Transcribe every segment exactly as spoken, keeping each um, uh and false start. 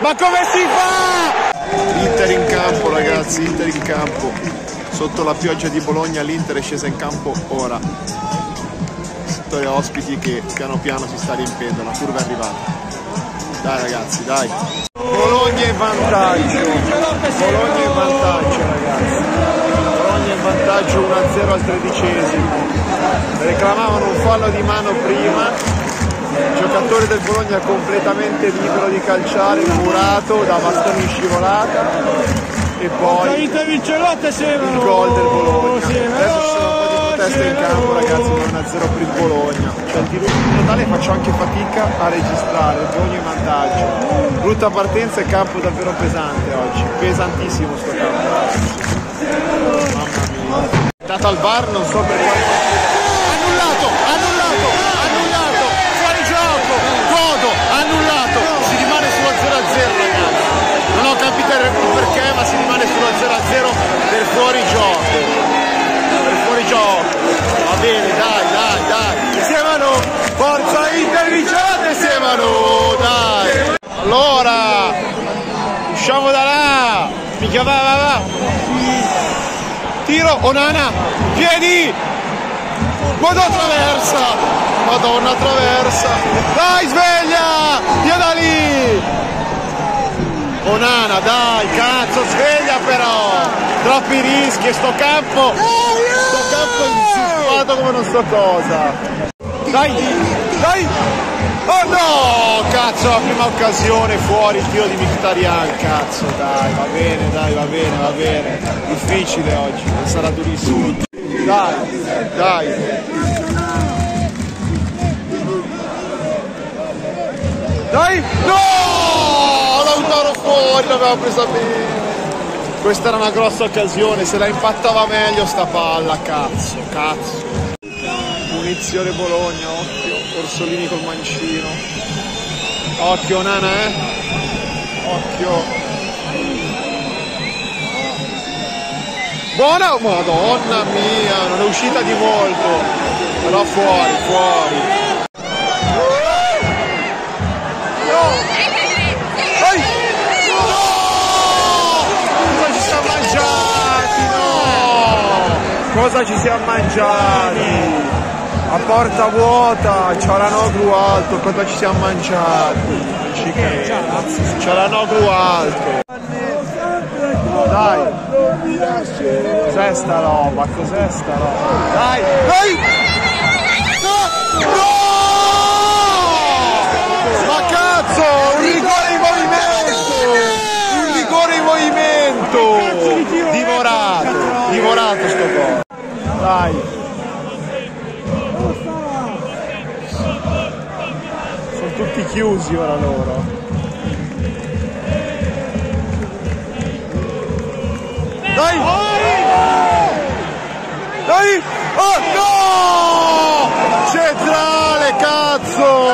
Ma come si fa? Inter in campo ragazzi, Inter in campo. Sotto la pioggia di Bologna l'Inter è scesa in campo ora. Vittoria ospiti che piano piano si sta riempiendo, la curva è arrivata. Dai ragazzi, dai. Bologna in vantaggio. Bologna in vantaggio ragazzi. Bologna in vantaggio uno a zero al tredicesimo. Reclamavano un fallo di mano prima. Il giocatore del Bologna completamente libero di calciare, murato da bastoni in scivolata e poi il gol del Bologna. Adesso ci sono un po' di proteste in campo ragazzi, ma uno a zero per il Bologna. Cioè il tiro in totale faccio anche fatica a registrare, il Bologna in vantaggio. Brutta partenza e campo davvero pesante oggi, pesantissimo sto campo ragazzi. Mamma mia. È dato al V A R, non so per quale annullato, annullato, annullato, fuori gioco, godo, annullato, si rimane sullo zero a zero ragazzi. Non ho capito il perché, ma si rimane sullo zero a zero per fuori gioco. Per fuori gioco. Va bene, dai, dai, dai. Siemano, forza Inter, vincete Siemano, dai. Allora, usciamo da là. Mica va, va, va. Tiro, Onana, piedi. Guarda traversa. Madonna traversa. Dai, sveglia. Via da lì. Onana, dai, cazzo, sveglia però! Troppi rischi, e sto campo! Sto campo insuffato come non so cosa! Dai, dai! Oh no! Cazzo, la prima occasione, fuori il tiro di Mkhitaryan, cazzo, dai, va bene, dai, va bene, va bene. Difficile oggi, sarà durissimo. Dai, dai! Dai! No! Lautaro fuori, l'aveva presa bene. Questa era una grossa occasione, se la impattava meglio sta palla, cazzo, cazzo. Punizione Bologna, occhio, Orsolini col mancino. Occhio Nana, eh? Occhio. Buona, madonna mia, non è uscita di molto. Però fuori, fuori. Cosa ci siamo mangiati? A porta vuota, Cialanoglu alto, cosa ci siamo mangiati? Cialanoglu alto. Dai! Cos'è sta roba? Cos'è sta roba? Dai! Dai! No! No! Ma cazzo! Un rigore in movimento! Un rigore in movimento! Divorato! Divorato sto gol! Dai! Sono tutti chiusi ora loro. Dai! Dai! Oh no! Centrale, cazzo!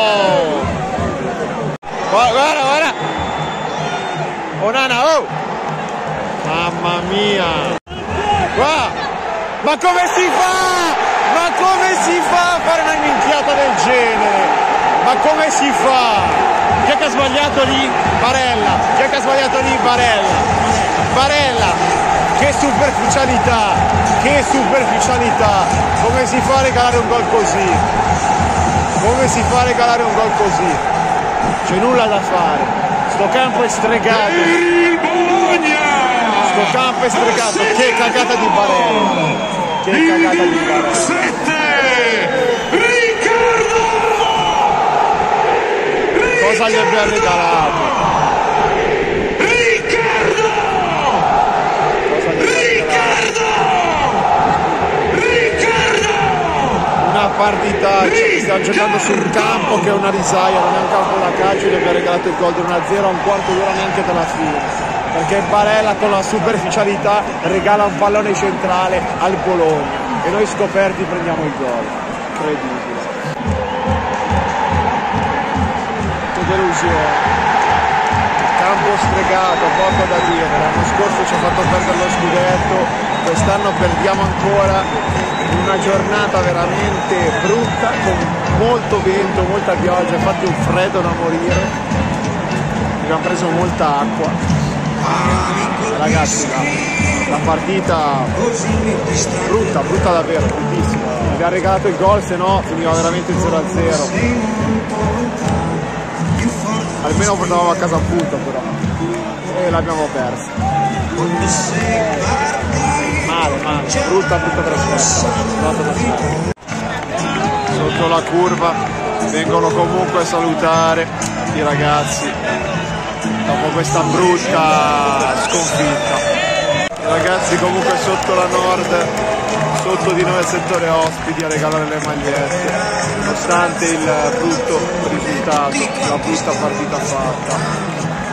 Guarda, guarda, guarda! Onana, oh! Mamma mia! Guarda! Ma come si fa? Ma come si fa a fare una minchiata del genere? Ma come si fa? Chi è che ha sbagliato lì? Barella. Chi è che ha sbagliato lì? Barella. Barella. Che superficialità. Che superficialità. Come si fa a regalare un gol così? Come si fa a regalare un gol così? C'è nulla da fare. Sto campo è stregato. Sto campo è stregato. Che cagata di Barella. Che cagata di Barella. sette Riccardo! Cosa gli abbiamo regalato? Riccardo! Cosa gli Riccardo! Riccardo! Una partitaccia, stiamo giocando su un campo che è una risaia, non è un campo da calcio, gli abbiamo regalato il gol di uno a zero a un quarto d'ora neanche dalla fine. Perché Barella con la superficialità regala un pallone centrale al Bologna e noi scoperti prendiamo il gol. Incredibile. Che delusione. Campo stregato, poco da dire. L'anno scorso ci ha fatto perdere lo scudetto, quest'anno perdiamo ancora in una giornata veramente brutta, con molto vento, molta pioggia, infatti un freddo da morire. abbiamo preso molta acqua. Ragazzi, la, la partita brutta, brutta davvero, bruttissima. Abbiamo regalato il gol, se no finiva veramente zero a zero. Almeno portavamo a casa un punto però. E l'abbiamo persa. Male, male, brutta, brutta trasferta. Sotto la curva vengono comunque a salutare i ragazzi dopo questa brutta sconfitta. I ragazzi comunque sotto la Nord, sotto di noi al settore ospiti a regalare le magliette, nonostante il brutto risultato, la brutta partita fatta.